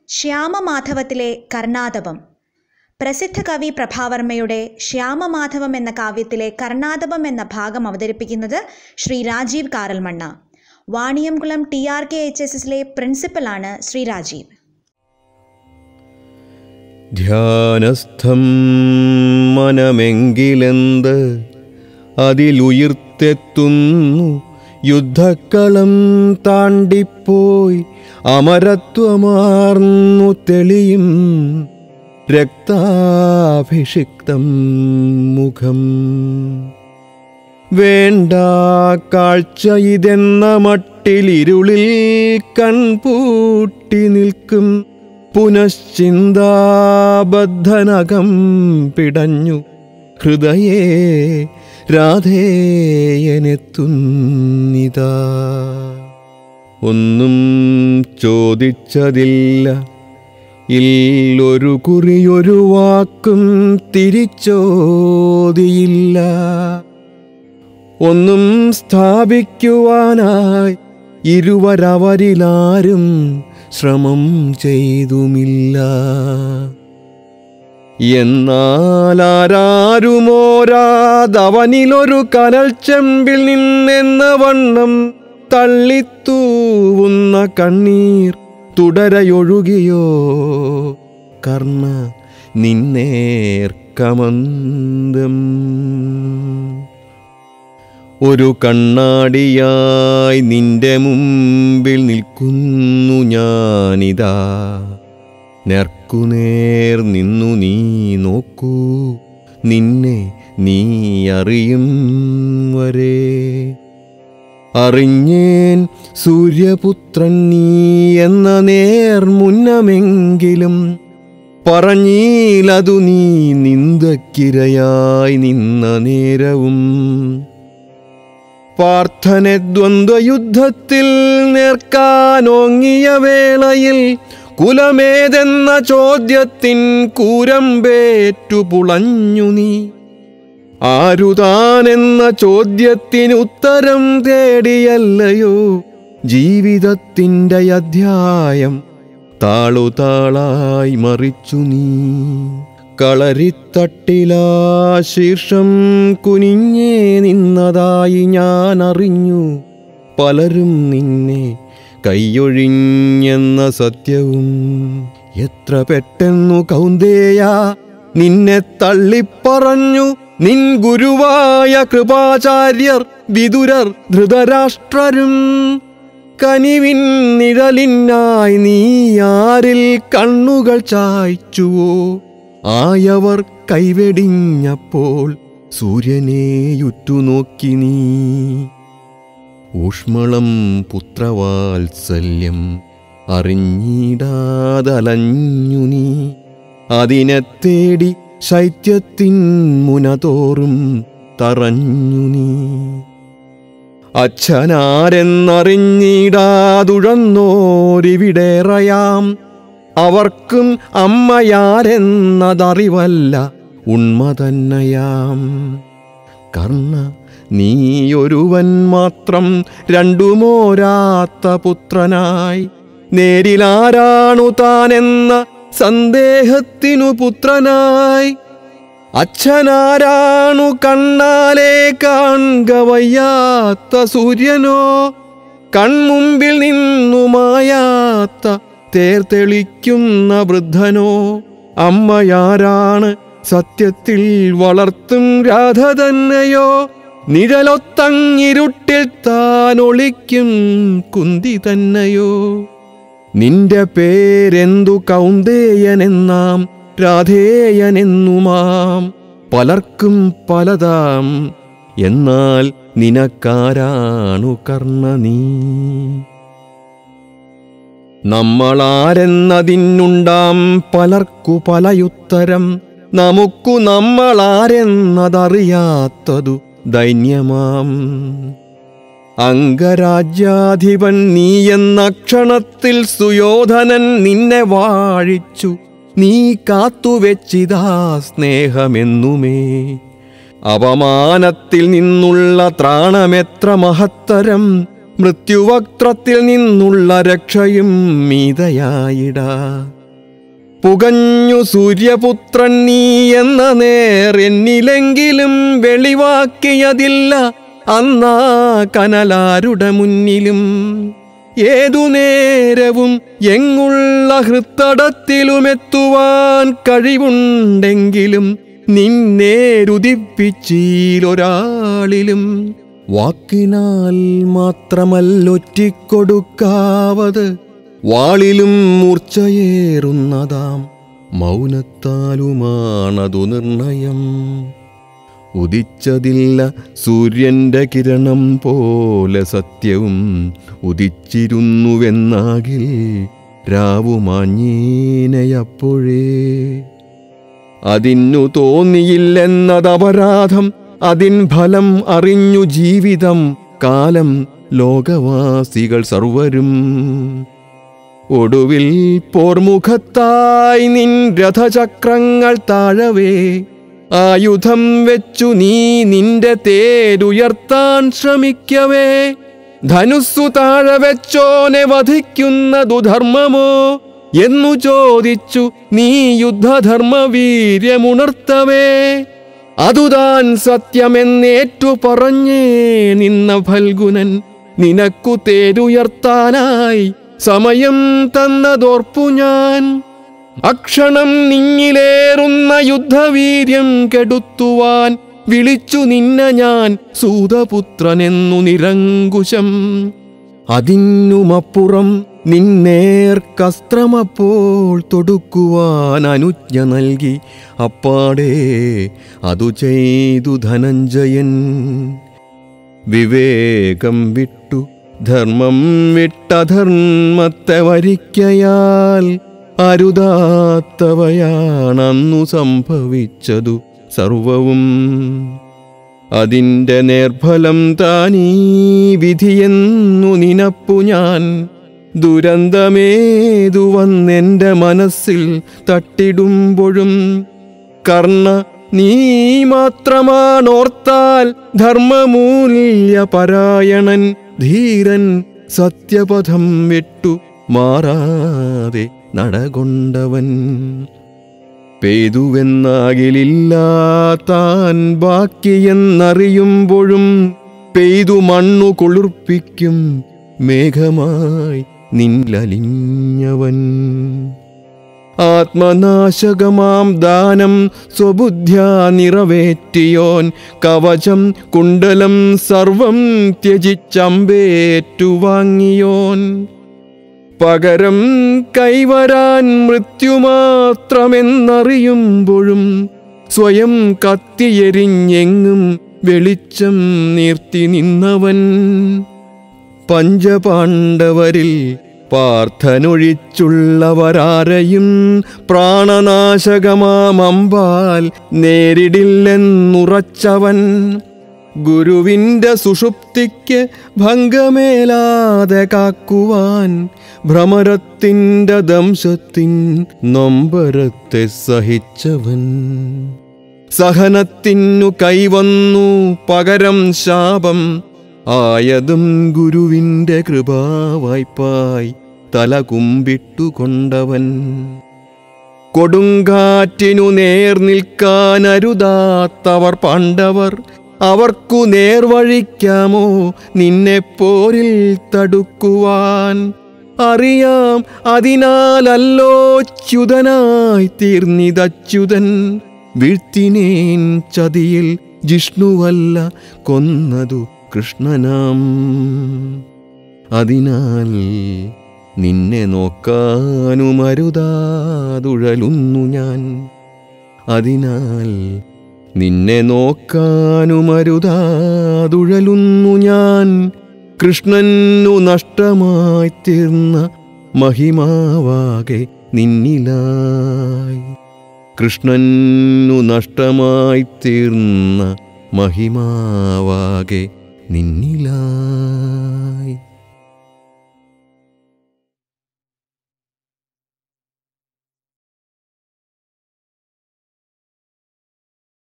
ശ്യാമമാധവത്തിലെ കർണാടകം. പ്രസിദ്ധ കവി പ്രഭാവർമ്മയുടെ ശ്യാമമാധവം എന്ന കാവ്യത്തിലെ കർണാടകം എന്ന ഭാഗം അവതരിപ്പിക്കുന്നത് ശ്രീ രാജീവ് കാറൽമണ്ണ. വാണിയംകുളം TRKHSSലെ പ്രിൻസിപ്പലാണ് ശ്രീ രാജീവ്. ധ്യാനസ്ഥം മനമെങ്കിലെന്ത് അതിലുയിർത്തെത്തുന്നു, യുദ്ധക്കളം താണ്ടിപ്പോയി അമരത്വമാർന്നു തെളിയും രക്താഭിഷിക്തം മുഖം. വേണ്ട കാഴ്ച ഇതെന്ന മട്ടിലിരുളിൽ കൺപൂട്ടി നിൽക്കും പുനശ്ചിന്താബദ്ധനകം പിടഞ്ഞു ഹൃദയേ രാധേയനെത്തുന്നിതാ. ഒന്നും ചോദിച്ചതില്ല, ഇല്ലൊരു കുറിയൊരു വാക്കും തിരിച്ചോതിയില്ല. ഒന്നും സ്ഥാപിക്കുവാനായി ഇരുവരവരിലാരും ശ്രമം ചെയ്തുമില്ല. എന്നാലാരാരുമോരാതവനിലൊരു കനൽ ചെമ്പിൽ നിന്നെന്ന വണ്ണം തള്ളിത്തൂവുന്ന കണ്ണീർ തുടരയൊഴുകിയോ കർണ നിന്നേർക്കമന്ദം. ഒരു കണ്ണാടിയായി നിന്റെ മുമ്പിൽ നിൽക്കുന്നു ഞാനിതാ. നേർക്കുനേർ നിന്നു നീ നോക്കൂ, നിന്നെ നീ അറിയും വരെ. അറിഞ്ഞേൻ സൂര്യപുത്രൻ നീ എന്ന നേർ മുന്നമെങ്കിലും പറഞ്ഞീലതു നീ നിന്ദക്കിരയായി നിന്ന നേരവും. പാർത്ഥനെ ദ്വന്ദ്വയുദ്ധത്തിൽ നേർക്കാനോങ്ങിയ വേളയിൽ കുലമേതെന്ന ചോദ്യത്തിൻ കൂരമ്പേറ്റു പുളഞ്ഞു നീ. ആരുതാനെന്ന ചോദ്യത്തിന് ഉത്തരം തേടിയല്ലയോ ജീവിതത്തിൻ്റെ അധ്യായം താളുതാളായി മറിച്ചു നീ. കളരിത്തട്ടിലാ ശീർഷം കുനിഞ്ഞേ നിന്നതായി ഞാൻ അറിഞ്ഞു. പലരും നിന്നെ കൈയൊഴിഞ്ഞെന്ന സത്യവും. എത്ര പെട്ടെന്നു കൗന്ദേയ നിന്നെ തള്ളിപ്പറഞ്ഞു നിൻ ഗുരുവായ കൃപാചാര്യർ വിതുരർ ധൃതരാഷ്ട്രരും. കനിവിൻ നിഴലിനായി നീ ആരിൽ കണ്ണുകൾ ചായ്ച്ചുവോ? ആയവർ കൈവെടിഞ്ഞപ്പോൾ സൂര്യനെയുറ്റുനോക്കി നീ. ഊഷ്മളം പുത്രവാത്സല്യം അറിഞ്ഞിടാതലഞ്ഞു നീ. അതിനെ തേടി ശൈത്യത്തിൻ മുനതോറും തറഞ്ഞു നീ. അച്ഛനാരെന്നറിഞ്ഞിടാതുഴന്നോരിവിടേറയാം. അവർക്കും അമ്മയാരെന്നതറിവല്ല ഉണ്മ തന്നെയാം. കർണ നീയൊരുവൻ മാത്രം രണ്ടുമോരാത്ത പുത്രനായി. നേരിലാരാണു താനെന്ന സന്ദേഹത്തിനു പുത്രനായി. അച്ഛനാരാണു കണ്ണാലെ കാൺക വയ്യാത്ത സൂര്യനോ? കൺമുമ്പിൽ നിന്നു മായാത്ത തേർത്തെളിക്കുന്ന വൃദ്ധനോ? അമ്മയാരാണ് സത്യത്തിൽ വളർത്തും രാധ തന്നെയോ? നിഴലൊത്തങ്ങിരുട്ടിൽ താനൊളിക്കും കുന്തി തന്നെയോ? നിന്റെ പേരെന്തു കൗന്ദേയനെന്നാം രാധേയനെന്നുമാം. പലർക്കും പലതാം, എന്നാൽ നിനക്കാരാണു കർണ നീ? നമ്മളാരെന്നതിനുണ്ടാം പലർക്കു പലയുത്തരം. നമുക്കു നമ്മളാരെന്നതറിയാത്തതു ദൈന്യമാം. അംഗരാജ്യാധിപൻ നീ എന്ന ക്ഷണത്തിൽ സുയോധനൻ നിന്നെ വാഴിച്ചു. നീ കാത്തുവെച്ചിതാ സ്നേഹമെന്നുമേ. അപമാനത്തിൽ നിന്നുള്ള ത്രാണമെത്ര മഹത്തരം. മൃത്യുവക്ത്രത്തിൽ നിന്നുള്ള രക്ഷയും മീതയായിടാ. പുകഞ്ഞു സൂര്യപുത്രൻ നീ എന്ന നേർ എന്നിലെങ്കിലും വെളിവാക്കിയതില്ല അന്നാ കനലാരുടെ മുന്നിലും. ഏതു നേരവും എങ്ങുള്ള ഹൃത്തടത്തിലുമെത്തുവാൻ കഴിവുണ്ടെങ്കിലും നിന്നേരുദിപ്പിച്ചീലൊരാളിലും. വാക്കിനാൽ മാത്രമല്ലൊറ്റിക്കൊടുക്കാവത് വാളിലും മൂർച്ചയേറുന്നതാം മൗനത്താലുമാണതു നിർണയം. ഉദിച്ചതില്ല സൂര്യന്റെ കിരണം പോലെ സത്യവും ഉദിച്ചിരുന്നുവെന്നാകിൽ രാവുമാഞ്ഞീനയപ്പോഴേ. അതിന്നു തോന്നിയില്ലെന്നതപരാധം, അതിൻ ഫലം അറിഞ്ഞു ജീവിതം കാലം ലോകവാസികൾ സർവരും. ഒടുവിൽ പോർമുഖത്തായി നിൻ രഥചക്രങ്ങൾ താഴവേ, ആയുധം വെച്ചു നീ നിന്റെ തേരുയർത്താൻ ശ്രമിക്കവേ. ധനുസ്സു താഴെ വെച്ചോനെ വധിക്കുന്നതു ധർമ്മമോ എന്നു ചോദിച്ചു നീ യുദ്ധധർമ്മവീര്യമുണർത്തവേ. അതുതാൻ സത്യമെന്നേറ്റു പറഞ്ഞേ നിന്ന ഫൽഗുനൻ നിനക്കു തേരുയർത്താനായി സമയം തന്നതോർപ്പു ഞാൻ. അക്ഷണം നിന്നിലേറുന്ന യുദ്ധവീര്യം കെടുത്തുവാൻ വിളിച്ചു നിന്ന ഞാൻ സൂതപുത്രനെന്നു നിരങ്കുശം. അതിനുമപ്പുറം നിന്നേർക്കസ്ത്രമപ്പോൾ തൊടുക്കുവാൻ അനുജ്ഞ നൽകി അപ്പാടേ അതു ചെയ്തു ധനഞ്ജയൻ. വിവേകം വിട്ടു ധർമ്മം വിട്ടധർമ്മത്തെ വരിക്കയാൽ അരുതാത്തവയാണന്നു സംഭവിച്ചതു സർവവും. അതിൻ്റെ നേർഫലം താനീ വിധിയെന്നു നിനപ്പു ഞാൻ. ദുരന്തമേതു വന്നെൻ്റെ മനസ്സിൽ തട്ടിടുമ്പോഴും കർണ നീ മാത്രമാണോർത്താൽ ധർമ്മമൂല്യപരായണൻ ധീരൻ സത്യപഥം വിട്ടു മാറാതെ നടകൊണ്ടവൻ. പെയ്തുവെന്നാകിലില്ലാത്താൻ ബാക്കിയെന്നറിയുമ്പോഴും പെയ്തു മണ്ണു കുളിർപ്പിക്കും മേഘമായി നിന്നലിഞ്ഞവൻ. ആത്മനാശകമാം ദാനം സ്വബുദ്ധ്യാ നിറവേറ്റിയോൻ കവചം കുണ്ടലം സർവം ത്യജിച്ചമ്പേറ്റുവാങ്ങിയോൻ. പകരം കൈവരാൻ മൃത്യുമാത്രമെന്നറിയുമ്പോഴും സ്വയം കത്തിയെരിഞ്ഞെങ്ങും വെളിച്ചം നീർത്തി നിന്നവൻ. പഞ്ചപാണ്ഡവരിൽ പാർത്ഥനൊഴിച്ചുള്ളവരാരെയും പ്രാണനാശകമാമമ്പാൽ നേരിടില്ലെന്നുറച്ചവൻ. ഗുരുവിൻ്റെ സുഷുപ്തിക്ക് ഭംഗമേലാതെ കാക്കുവാൻ ഭ്രമരത്തിൻ്റെ ദംശത്തിൻ നൊമ്പരത്തെ സഹിച്ചവൻ. സഹനത്തിനു കൈവന്നു പകരം ശാപം ആയതും ഗുരുവിൻ്റെ കൃപാവായ്പായി തല കുമ്പിട്ടുകൊണ്ടവൻ. കൊടുങ്കാറ്റിനു നേർ നിൽക്കാനരുതാത്തവർ പാണ്ഡവർ, അവർക്കു നേർവഴിക്കാമോ നിന്നെ പോരിൽ തടുക്കുവാൻ? അറിയാം അതിനാലല്ലോ ച്യുതനായി തീർന്നിതച്യുതൻ. വീഴ്ത്തിനേൻ ചതിയിൽ ജിഷ്ണുവല്ല കൊന്നതു കൃഷ്ണനാം. അതിനാൽ നിന്നെ നോക്കാനുമരുതാതുഴലുന്നു ഞാൻ. അതിനാൽ നിന്നെ നോക്കാനുമരുതാതുഴലുന്നു ഞാൻ. കൃഷ്ണനു നഷ്ടമായി തീർന്ന മഹിമാവാകെ നിന്നിലായി. കൃഷ്ണനു നഷ്ടമായി തീർന്ന മഹിമാവാകെ നിന്നിലായി.